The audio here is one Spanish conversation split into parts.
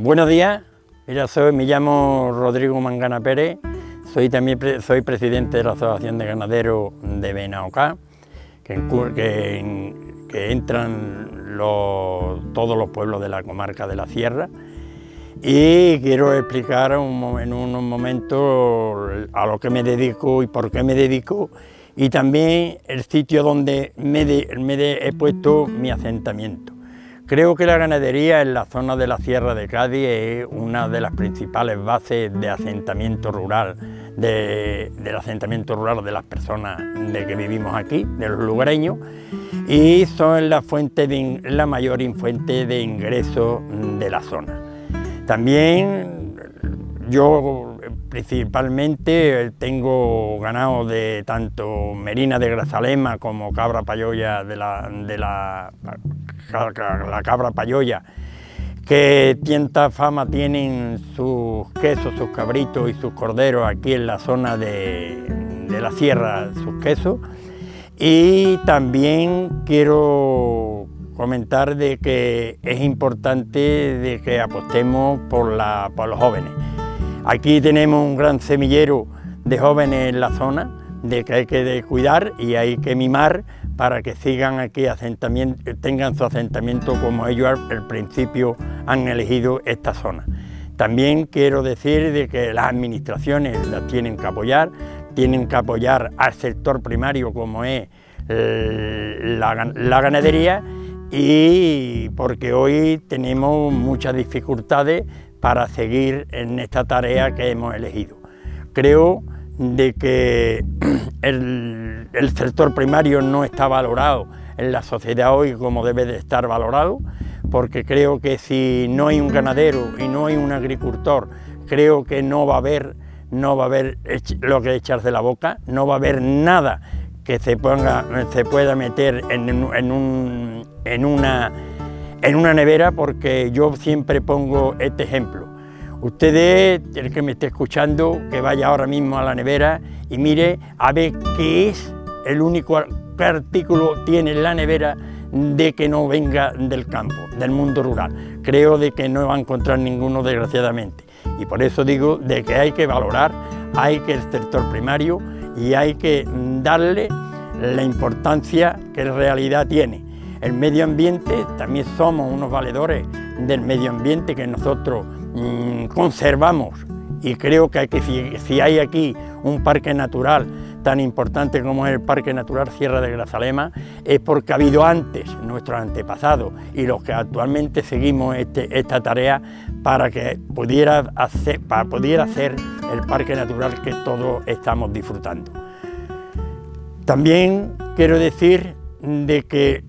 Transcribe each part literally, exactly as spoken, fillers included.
Buenos días, mira, soy, me llamo Rodrigo Mangana Pérez, soy también pre, soy presidente de la Asociación de Ganaderos de Benaocá, que, que, que entran los, todos los pueblos de la comarca de la Sierra, y quiero explicar un, en unos momentos a lo que me dedico y por qué me dedico, y también el sitio donde me, de, me de, he puesto mi asentamiento. Creo que la ganadería en la zona de la Sierra de Cádiz es una de las principales bases de asentamiento rural, de, del asentamiento rural de las personas de que vivimos aquí, de los lugareños, y son la, fuente de, la mayor fuente de ingresos de la zona. También yo principalmente tengo ganado de tanto merina de Grazalema como cabra payoya de la, de la, la cabra payoya, que tanta fama tienen sus quesos, sus cabritos y sus corderos aquí en la zona de, de la sierra, sus quesos. Y también quiero comentar de que es importante de que apostemos por, la, por los jóvenes. Aquí tenemos un gran semillero de jóvenes en la zona, de que hay que cuidar y hay que mimar para que sigan aquí, asentamiento, tengan su asentamiento como ellos al principio han elegido esta zona. También quiero decir de que las administraciones las tienen que apoyar, tienen que apoyar al sector primario como es la, la ganadería, y porque hoy tenemos muchas dificultades para seguir en esta tarea que hemos elegido. Creo de que el, el sector primario no está valorado en la sociedad hoy como debe de estar valorado, porque creo que si no hay un ganadero y no hay un agricultor, creo que no va a haber, no va a haber lo que echarse la boca, no va a haber nada que se, ponga, se pueda meter en, en, un, en, una, en una nevera, porque yo siempre pongo este ejemplo. Ustedes, el que me esté escuchando, que vaya ahora mismo a la nevera y mire a ver qué es el único qué artículo tiene la nevera de que no venga del campo, del mundo rural. Creo de que no va a encontrar ninguno, desgraciadamente. Y por eso digo de que hay que valorar, hay que el sector primario, y hay que darle la importancia que en realidad tiene. El medio ambiente, también somos unos valedores del medio ambiente que nosotros mmm, conservamos, y creo que, hay que si, si hay aquí un parque natural tan importante como es el Parque Natural Sierra de Grazalema, es porque ha habido antes nuestros antepasados y los que actualmente seguimos este, esta tarea para que pudiera hacer, para pudiera ser el parque natural que todos estamos disfrutando. También quiero decir de que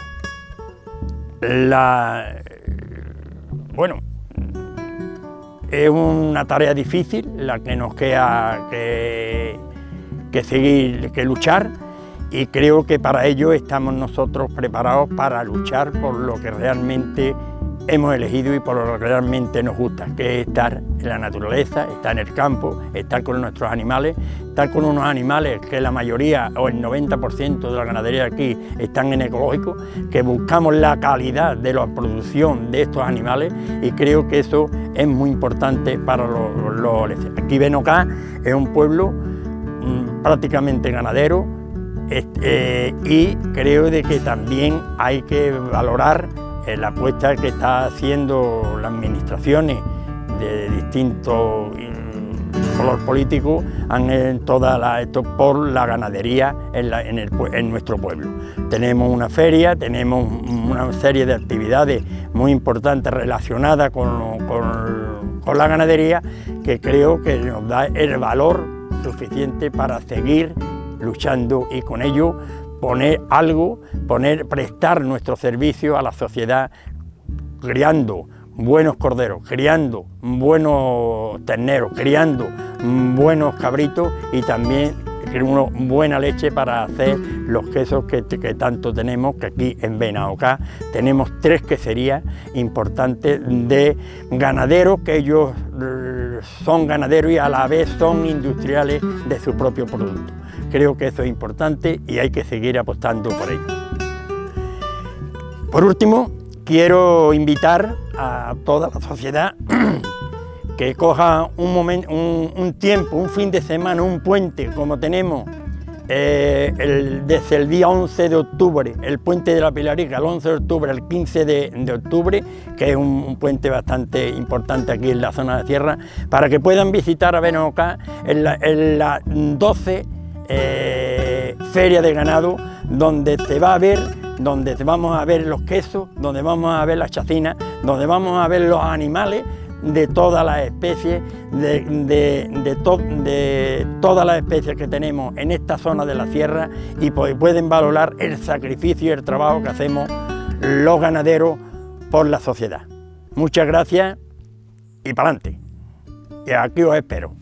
la, bueno, es una tarea difícil la que nos queda que, que seguir, que luchar, y creo que para ello estamos nosotros preparados para luchar por lo que realmente hemos elegido y por lo que realmente nos gusta, que es estar en la naturaleza, estar en el campo, estar con nuestros animales, estar con unos animales que la mayoría o el noventa por ciento de la ganadería aquí están en ecológico, que buscamos la calidad de la producción de estos animales, y creo que eso es muy importante para los... los aquí Benaocá es un pueblo mmm, prácticamente ganadero, este, y creo de que también hay que valorar la apuesta que está haciendo las administraciones de distintos color político en toda la, esto por la ganadería en, la, en, el, en nuestro pueblo. Tenemos una feria, tenemos una serie de actividades muy importantes relacionadas con, con, con la ganadería, que creo que nos da el valor suficiente para seguir luchando y con ello poner algo, poner, prestar nuestro servicio a la sociedad, criando buenos corderos, criando buenos terneros, criando buenos cabritos, y también una buena leche para hacer los quesos que, que tanto tenemos, que aquí en Benaocá tenemos tres queserías importantes de ganaderos, que ellos son ganaderos y a la vez son industriales de su propio producto. Creo que eso es importante y hay que seguir apostando por ello. Por último, quiero invitar a toda la sociedad que coja un, momento, un, un tiempo, un fin de semana, un puente, como tenemos eh, el, desde el día once de octubre, el puente de la Pilarica, el once de octubre al quince de, de octubre, que es un, un puente bastante importante aquí en la zona de Sierra, para que puedan visitar a Benaucá en las la doce eh, ferias de ganado, donde se va a ver, donde vamos a ver los quesos, donde vamos a ver las chacinas, donde vamos a ver los animales de todas las especies, de, de, de, to, de todas las especies que tenemos en esta zona de la sierra, y pues pueden valorar el sacrificio y el trabajo que hacemos los ganaderos por la sociedad. Muchas gracias y para adelante. Y aquí os espero.